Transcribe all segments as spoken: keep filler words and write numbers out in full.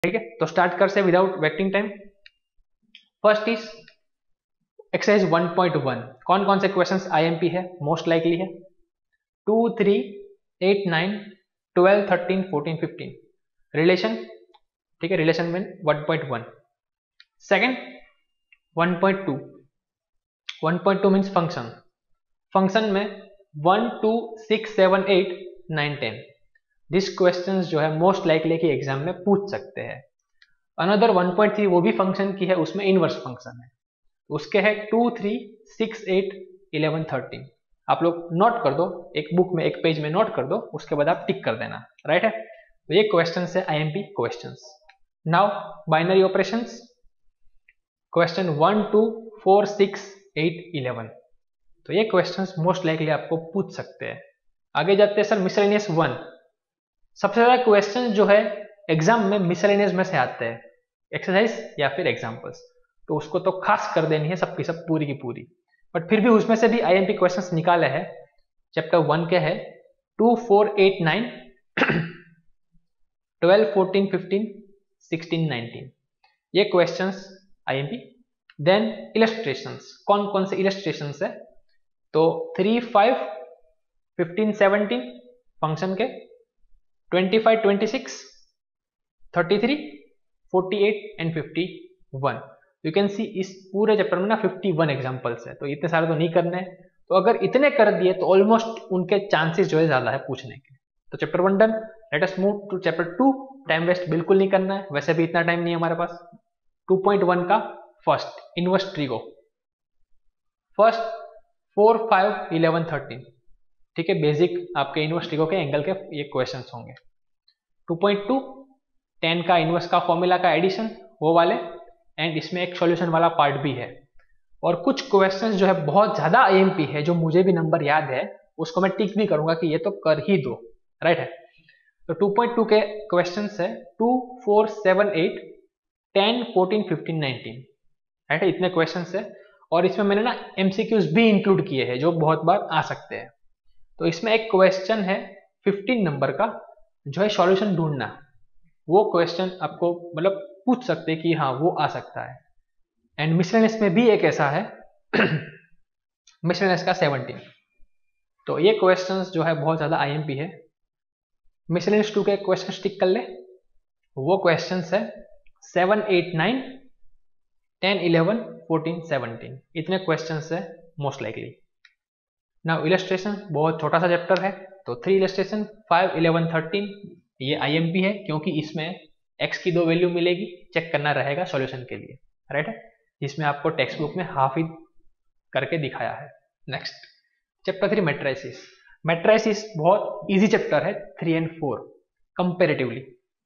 ठीक है, तो स्टार्ट कर से without wasting time. First is exercise one point one. कौन कौन से क्वेश्चंस आईएमपी है, मोस्ट लाइकली है? Two, three, eight, nine, twelve, thirteen, fourteen, fifteen. Relation, ठीक है, रिलेशन में one point one. Second one point two. One point two means function. Function में one, two, six, seven, eight, nine, ten. This questions जो है most likely कि exam में पूछ सकते हैं। अनदर वन पॉइंट थ्री वो भी फंक्शन की है, उसमें इनवर्स फंक्शन है, उसके है two, three, six, eight, eleven, thirteen. आप लोग नोट कर दो, एक बुक में एक पेज में नोट कर दो, उसके बाद आप टिक कर देना, राइट है। तो ये क्वेश्चन है IMP questions. Now binary operations, question one, two, four, six, eight, eleven. तो ये क्वेश्चंस मोस्ट लाइकली आपको पूछ सकते हैं। आगे जाते हैं सर मिसलेनियस वन। सबसे ज्यादा क्वेश्चन जो है एग्जाम में मिसलेनियस में से आते हैं, एक्सरसाइज या फिर एग्जाम्पल्स, तो उसको तो खास कर देनी है सबकी सब पूरी की पूरी। बट फिर भी उसमें से भी आईएमपी क्वेश्चंस निकाले हैं। चैप्टर वन के है two, four, eight, nine, twelve, fourteen, fifteen, sixteen, nineteen. ये क्वेश्चंस आईएमपी। देन इलस्ट्रेशंस, कौन कौन से इलस्ट्रेशंस है? तो three, five, fifteen, seventeen function के, twenty five, twenty six, thirty three, forty eight and fifty one. You can see इस पूरे chapter में ना फिफ्टी वन एग्जांपल्स है, तो इतने सारे तो नहीं करने हैं। तो अगर इतने कर दिए तो ऑलमोस्ट उनके चांसेस जो है ज्यादा है पूछने के। तो chapter one done. Let us move to chapter two. Time waste बिल्कुल नहीं करना है, वैसे भी इतना टाइम नहीं है हमारे पास। टू पॉइंट वन का first inverse trigo. First four, five, eleven, thirteen, ठीक है, बेसिक आपके इनवर्स ट्रिगो के एंगल के ये क्वेश्चंस होंगे। टू पॉइंट टू टेन का इनवर्स का फॉर्मूला का एडिशन, वो वाले, एंड इसमें एक सॉल्यूशन वाला पार्ट भी है। और कुछ क्वेश्चंस जो है बहुत ज्यादा आईएमपी है, जो मुझे भी नंबर याद है, उसको मैं टिक भी करूंगा कि ये तो कर ही दो, राइट है। तो टू पॉइंट टू के क्वेश्चंस है two, four, seven, eight, ten, fourteen, fifteen, nineteen, right है। इतने क्वेश्चंस है और इसमें मैंने ना एमसीक्यूज भी इंक्लूड किए हैं जो बहुत बार आ सकते हैं। तो इसमें एक क्वेश्चन है फिफ्टीन नंबर का, जो है सॉल्यूशन ढूंढना। वो क्वेश्चन आपको मतलब पूछ सकते हैं कि हाँ वो आ सकता है। एंड मिसलेनियस में भी एक ऐसा है मिसलेनियस का सेवनटीन। तो ये क्वेश्चंस जो है बहुत ज्यादा आईएमपी है। मिसलेनियस टू के क्वेश्चन टिक कर ले। वो क्वेश्चंस है seven, eight, nine, ten, eleven, fourteen, seventeen. इतने क्वेश्चंस है मोस्ट लाइकली। नाउ इलस्ट्रेशन, बहुत छोटा सा चैप्टर है, तो three illustration, five, eleven, thirteen. ये आईएमपी है क्योंकि इसमें x की दो वैल्यू मिलेगी, चेक करना रहेगा सॉल्यूशन के लिए, राइट है। जिसमें आपको टेक्स्ट बुक में हाफ ही करके दिखाया है। Next chapter three matrices. Matrices बहुत इजी चैप्टर है, थ्री एंड फोर कंपेरेटिवली।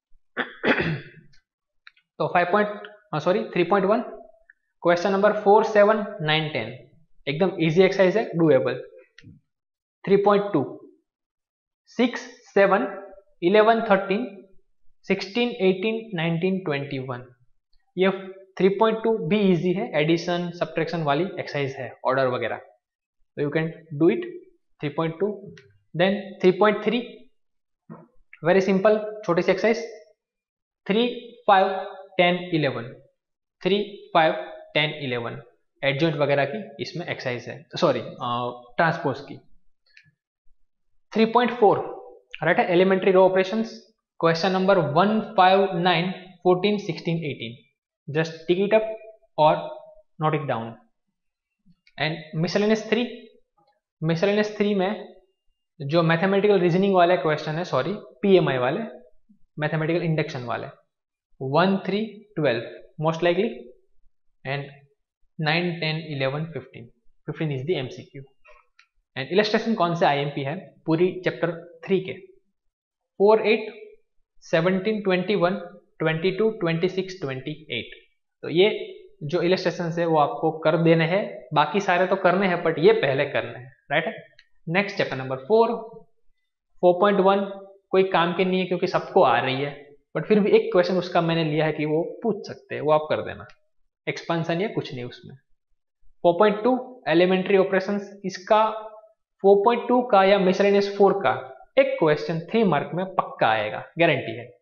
तो five point sorry three point one question number four, seven, nine, ten एकदम इजी एक्सरसाइज है, doable. Three point two six, seven, eleven, thirteen, sixteen, eighteen, nineteen, twenty one. ये three point two भी easy है, addition subtraction वाली exercise है, order वगैरह, तो you can do it. Three point two. Then three point three very simple, छोटी सी exercise. Three, five, ten, eleven, three, five, ten, eleven adjoint वगैरह की इसमें एक्सरसाइज है, सॉरी ट्रांसपोज की। थ्री पॉइंट फोर राइट है, elementary row operations, question number one, five, nine, fourteen, sixteen, eighteen. Just tick it up और note it down. And miscellaneous three, miscellaneous three में जो mathematical reasoning वाले question है, sorry PMI वाले, mathematical induction वाले, one, three, twelve most likely, and nine, ten, eleven, fifteen. Fifteen is the MCQ. And illustration कौन से IMP है पूरी चैप्टर थ्री के? Four, eight, seventeen, twenty one, twenty two, twenty six, twenty eight. तो ये जो illustration है वो आपको कर देने हैं, बाकी सारे तो करने हैं बट ये पहले करने हैं, राइट है। Next chapter number four, four point one कोई काम के नहीं है क्योंकि सबको आ रही है, बट फिर भी एक क्वेश्चन उसका मैंने लिया है कि वो पूछ सकते हैं, वो आप कर देना। एक्सपांशन या कुछ नहीं उसमें। Four point two elementary operations, इसका फोर पॉइंट टू का या मिसलेनियस फोर का एक क्वेश्चन थ्री मार्क में पक्का आएगा, गारंटी है,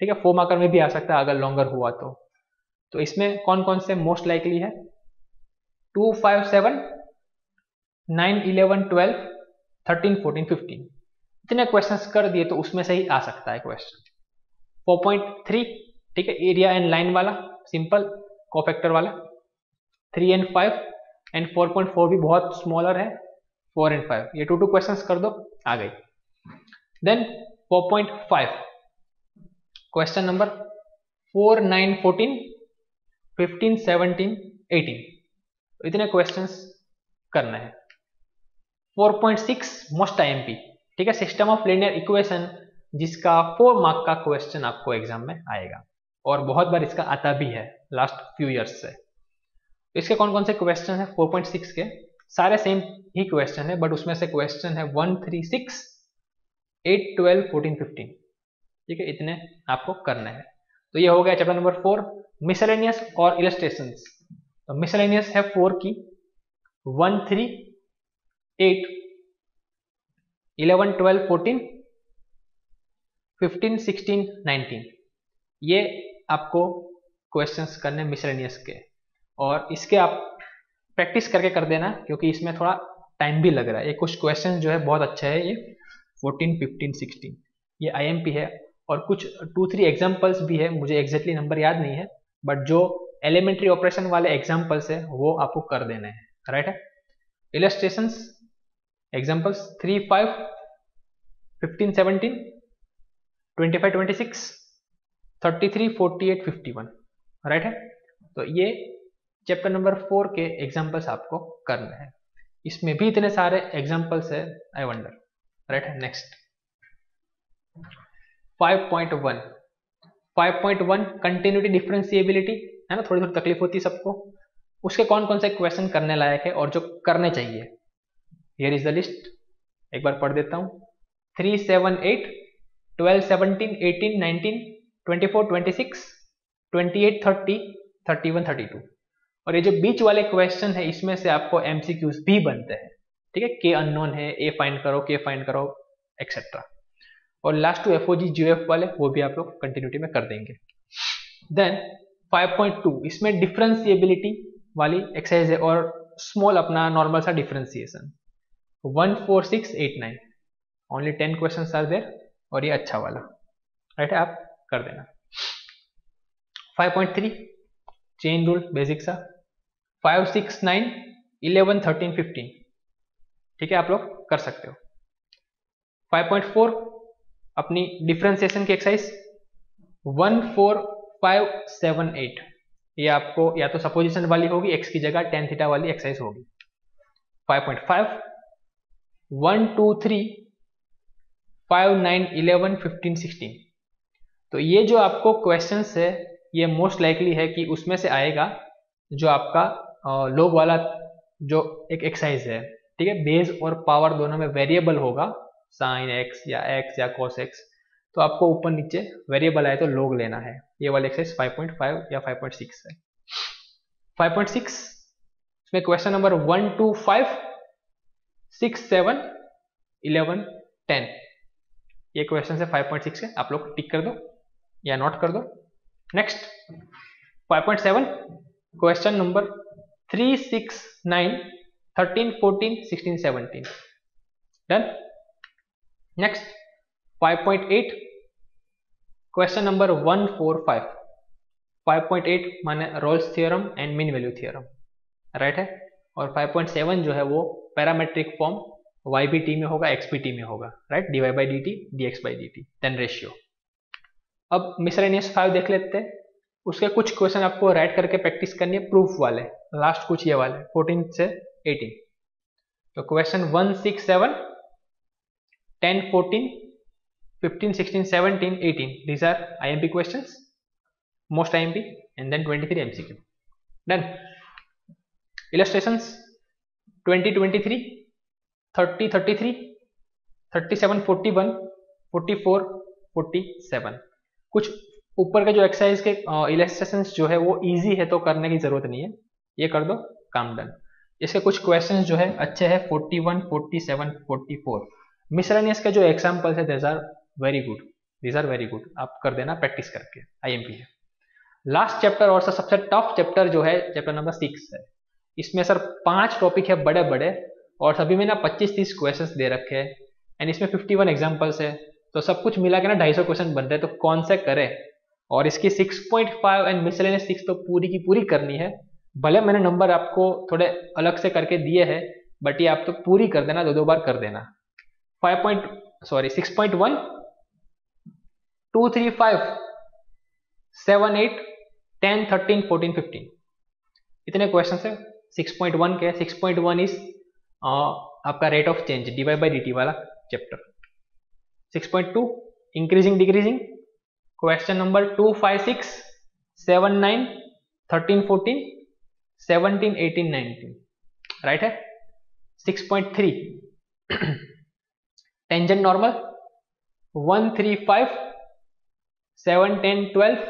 ठीक है, फोर मार्कर में भी आ सकता है अगर लॉन्गर हुआ तो। तो इसमें कौन कौन से मोस्ट लाइकली है, two five seven nine eleven twelve thirteen fourteen fifteen, इतने क्वेश्चंस कर दिए तो उसमें से ही आ सकता है क्वेश्चन। फोर पॉइंट थ्री, ठीक है, एरिया एंड लाइन वाला सिंपल कोफैक्टर वाला, three and five, and four point four भी बहुत स्मॉलर है, फोर एंड फाइव, ये टू टू क्वेश्चंस कर दो, आ गई। Then four point five, question number four nine fourteen fifteen seventeen eighteen, इतने क्वेश्चंस करना है। Four point six most IMP, ठीक है, सिस्टम ऑफ लीनियर इक्वेशन, जिसका फोर मार्क का क्वेश्चन आपको एग्जाम में आएगा और बहुत बार इसका आता भी है लास्ट फ्यू इयर्स से। इसके कौन कौन से क्वेश्चन है फोर पॉइंट सिक्स के, सारे सेम ही क्वेश्चन है, बट उसमें से क्वेश्चन है one three six eight twelve fourteen fifteen, ठीक है, इतने आपको करना है। तो ये हो गया चैप्टर नंबर फोर, मिसलेनियस और इलस्ट्रेशंस। तो मिसलेनियस है फोर की, one three eight eleven twelve fourteen fifteen sixteen nineteen, ये आपको क्वेश्चंस करने मिसलेनियस के, और इसके आप प्रैक्टिस करके कर देना क्योंकि इसमें थोड़ा टाइम भी लग रहा है। ये कुछ क्वेश्चन जो है बहुत अच्छा है, ये फोर्टीन फिफ्टीन सिक्सटीन, ये आईएमपी है, और कुछ टू थ्री एग्जांपल्स भी है, मुझे एग्जैक्टली नंबर याद नहीं है, बट जो एलिमेंट्री ऑपरेशन वाले एग्जांपल्स है वो आपको कर देने हैं, राइट है। Illustrations examples three five fifteen seventeen twenty five twenty six thirty three forty eight fifty one, right है। तो ये चैप्टर नंबर फोर के एग्जांपल्स आपको करने हैं, इसमें भी इतने सारे एग्जांपल्स है, आई वंडर, राइट है। Next five point one, five point one continuity differentiability है ना, थोड़ी थोड़ी तकलीफ होती है सबको, उसके कौन कौन से क्वेश्चन करने लायक है और जो करने चाहिए, हियर इज द लिस्ट, एक बार पढ़ देता हूं। Three seven eight twelve seventeen eighteen nineteen twenty four twenty six twenty eight thirty thirty one thirty two, और ये जो बीच वाले क्वेश्चन है इसमें से आपको एमसीक्यूज भी बनते हैं, ठीक है, के अननोन है, ए फाइंड करो, के फाइंड करो, एक्सेट्रा, और लास्ट टू एफओजी जीओएफ वाले वो भी आप लोग कंटिन्यूटी में कर देंगे। देन फाइव पॉइंट टू, इसमें डिफरेंशिएबिलिटी वाली एक्सरसाइज है और स्मॉल अपना नॉर्मल सा differentiation, one four six eight nine, only ten question are there, और ये अच्छा वाला, राइट है, आप कर देना। Five point three chain rule basic सा, five six nine eleven thirteen fifteen, ठीक है, आप लोग कर सकते हो। फाइव पॉइंट फोर अपनी डिफरेंशिएशन की exercise, one four five seven eight, ये आपको या तो सपोजिशन वाली होगी, एक्स की जगह टेन थीटा वाली एक्सरसाइज होगी। Five point five one two three five nine eleven fifteen sixteen, तो ये जो आपको क्वेश्चंस है ये मोस्ट लाइकली है कि उसमें से आएगा जो आपका लोग वाला जो एक एक्सरसाइज है, ठीक है, बेस और पावर दोनों में वेरिएबल होगा, साइन एक्स या एक्स या कॉस एक्स, तो आपको ऊपर नीचे वेरिएबल आए तो लोग लेना है, ये वाला एक्सरसाइज फाइव पॉइंट फाइव या फाइव पॉइंट सिक्स है। फाइव पॉइंट सिक्स इसमें question number one two five six seven eleven ten, ये क्वेश्चन है फाइव पॉइंट सिक्स है, आप लोग टिक कर दो या नोट कर दो। Next five point seven, question number three six nine thirteen fourteen sixteen seventeen, done. Next five point eight, question number one four five, five point eight माने Rolle's theorem and mean value theorem, right है, और five point seven जो है वो parametric form Y B T में होगा, X B T में होगा, right, D Y by D T D X by D T, than ratio. अब मिसलेनियस फाइव देख लेते हैं, उसके कुछ क्वेश्चन आपको राइट करके प्रैक्टिस करनी है, प्रूफ वाले, लास्ट कुछ ये वाले फोर्टीन से एटीन। तो question one six seven ten fourteen fifteen sixteen seventeen eighteen, these are I M P questions, most I M P, and then twenty-three M C Q. Done. Illustrations twenty twenty-three, thirty thirty-three, thirty-seven forty-one, forty-four forty-seven. कुछ ऊपर के जो exercise के illustrations जो है वो easy है तो करने की जरूरत नहीं है, ये कर दो, काम डन। इसके कुछ क्वेश्चंस जो है अच्छे हैं, forty-one, forty-seven, forty-four. मिसलेनियस के जो एग्जांपल्स है there are very good, these are very good, आप कर देना प्रैक्टिस करके, आईएमपी है। लास्ट चैप्टर और सर सबसे टफ चैप्टर जो है चैप्टर नंबर सिक्स है। इसमें सर पांच टॉपिक है बड़े बड़े और सभी में ना पच्चीस तीस क्वेश्चंस दे रखे हैं एंड इसमें इक्यावन एग्जांपल्स है, तो सब कुछ मिला के ना ढाई सौ क्वेश्चन बनते हैं, तो कौन से करें। और इसकी six point five and miscellaneous six तो पूरी की पूरी करनी है, भले मैंने नंबर आपको थोड़े अलग से करके दिए हैं बट ये आप तो पूरी कर देना, दो दो बार कर देना। Five point sorry six point one, two three five, seven eight, ten thirteen fourteen fifteen, इतने क्वेश्चन है सिक्स पॉइंट वन के। सिक्स पॉइंट वन इज आपका rate of change D Y by D T वाला chapter. Six point two increasing decreasing, question number two five six, seven nine, thirteen fourteen, seventeen eighteen nineteen, right है। Six point three tangent normal, one three five, seven ten twelve,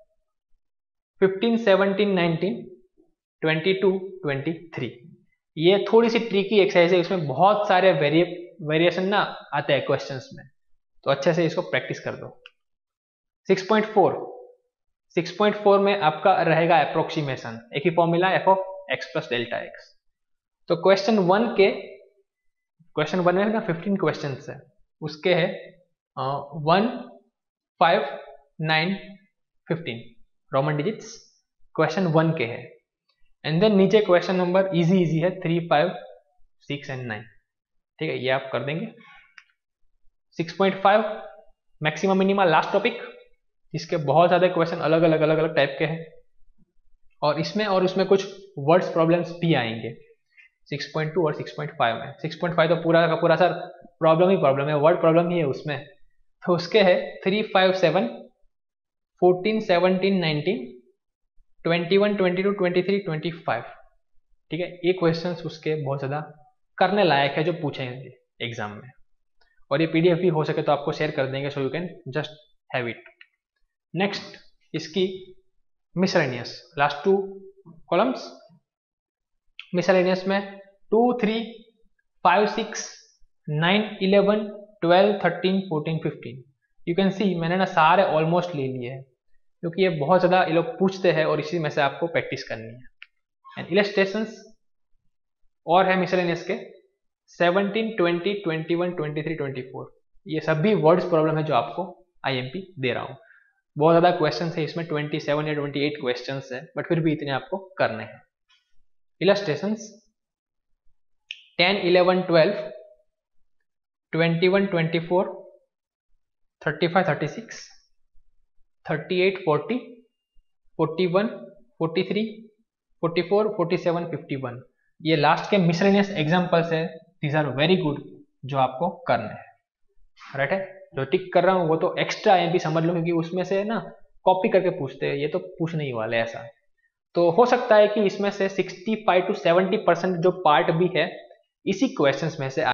fifteen seventeen nineteen, twenty two twenty three. ये थोड़ी सी tricky exercise है, इसमें बहुत सारे वेरिए variation ना आते हैं क्वेश्चंस में, तो अच्छे से इसको प्रैक्टिस कर दो। Six point four, six point four में आपका रहेगा अप्रोक्सीमेशन, एक ही formula F of X plus delta X. तो क्वेश्चन वन के क्वेश्चन वन में ना फिफ्टीन क्वेश्चन है, उसके है one five nine fifteen Roman digits, question one के है। एंड देन नीचे क्वेश्चन नंबर इजी इजी है three five six and nine, ठीक है, ये आप कर देंगे। Six point five maximum minimum last topic, इसके बहुत ज्यादा क्वेश्चन अलग अलग अलग अलग टाइप के हैं और इसमें और उसमें कुछ वर्ड्स प्रॉब्लम्स भी आएंगे सिक्स पॉइंट टू और सिक्स पॉइंट फाइव में। सिक्स पॉइंट फाइव तो पूरा का पूरा सर प्रॉब्लम ही प्रॉब्लम है, वर्ड प्रॉब्लम ही है उसमें, तो उसके है three five seven, fourteen seventeen nineteen, twenty one twenty two twenty three twenty five, ठीक है। ये क्वेश्चंस उसके बहुत ज़्यादा करने लायक है जो पूछेंगे एग्जाम में, और ये पीडीएफ भी हो सके तो आपको शेयर कर देंगे, so you can just have it. Next इसकी miscellaneous, last two columns miscellaneous में two three five six nine eleven twelve thirteen fourteen fifteen, you can see मैंने ना सारे ऑलमोस्ट ले लिए हैं क्योंकि ये बहुत ज़्यादा ये लोग पूछते हैं और इसी में से आपको प्रैक्टिस करनी है। एंड इलस्ट्रेशंस और है मिसलेनियस के seventeen, twenty, twenty one, twenty three, twenty four, ये सभी वर्ड्स प्रॉब्लम है जो आपको आईएमपी दे रहा हूँ। बहुत ज़्यादा क्वेश्चन है इसमें, ट्वेंटी सेवन या ट्वेंटी एट क्वेश्चन है, बट फिर भी इतने आपको करने हैं। Illustrations ten, eleven, twelve, twenty one, twenty four, thirty five, thirty six, thirty eight, forty, forty one, forty three, forty four, forty seven, fifty one, ये last के मिसलेनियस एग्जांपल्स है। दीज आर वेरी गुड जो आपको करने हैं, right है। जो टिक कर रहा हूँ वो तो एक्स्ट्रा आईएमपी समझ लो, क्योंकि उसमें से ना कॉपी करके पूछते हैं, ये तो पूछने ही वाले ऐसा। तो हो सकता है कि इसमें से sixty five to seventy percent जो पार्ट भी है इसी क्वेश्चंस में से